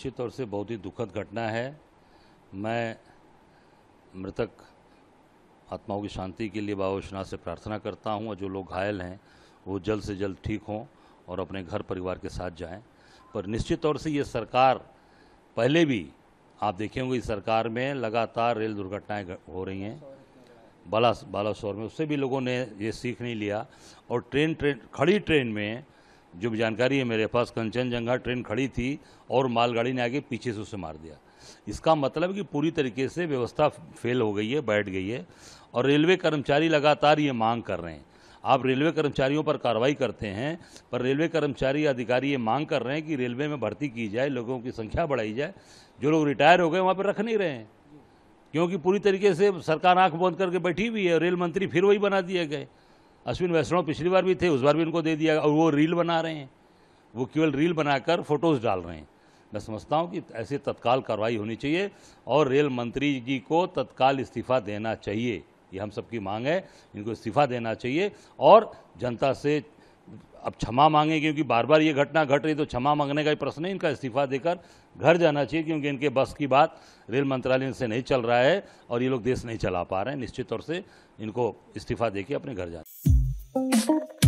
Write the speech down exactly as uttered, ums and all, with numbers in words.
निश्चित तौर से बहुत ही दुखद घटना है। मैं मृतक आत्माओं की शांति के लिए बाबा विश्वनाथ से प्रार्थना करता हूं और जो लोग घायल हैं वो जल्द से जल्द ठीक हों और अपने घर परिवार के साथ जाएं। पर निश्चित तौर से ये सरकार, पहले भी आप देखे होंगे इस सरकार में लगातार रेल दुर्घटनाएं हो रही हैं, बाला बालासोर में, उससे भी लोगों ने ये सीख नहीं लिया। और ट्रेन ट्रेन खड़ी ट्रेन में जो भी जानकारी है मेरे पास, कंचनजंगा ट्रेन खड़ी थी और मालगाड़ी ने आगे पीछे से उसे मार दिया। इसका मतलब कि पूरी तरीके से व्यवस्था फेल हो गई है, बैठ गई है। और रेलवे कर्मचारी लगातार ये मांग कर रहे हैं। आप रेलवे कर्मचारियों पर कार्रवाई करते हैं, पर रेलवे कर्मचारी अधिकारी ये मांग कर रहे हैं कि रेलवे में भर्ती की जाए, लोगों की संख्या बढ़ाई जाए। जो लोग रिटायर हो गए वहाँ पर रख नहीं रहे हैं, क्योंकि पूरी तरीके से सरकार आंख बंद करके बैठी हुई है। रेल मंत्री फिर वही बना दिए गए। अश्विन वैष्णव पिछली बार भी थे, उस बार भी उनको दे दिया, और वो रील बना रहे हैं, वो केवल रील बनाकर फोटोज डाल रहे हैं। मैं समझता हूं कि ऐसे तत्काल कार्रवाई होनी चाहिए और रेल मंत्री जी को तत्काल इस्तीफा देना चाहिए। ये हम सबकी मांग है, इनको इस्तीफा देना चाहिए और जनता से अब क्षमा मांगे, क्योंकि बार बार ये घटना घट रही तो क्षमा मांगने का ही प्रश्न है। इनका इस्तीफा देकर घर जाना चाहिए, क्योंकि इनके बस की बात रेल मंत्रालय से नहीं चल रहा है और ये लोग देश नहीं चला पा रहे हैं। निश्चित तौर से इनको इस्तीफा देके अपने घर जाना।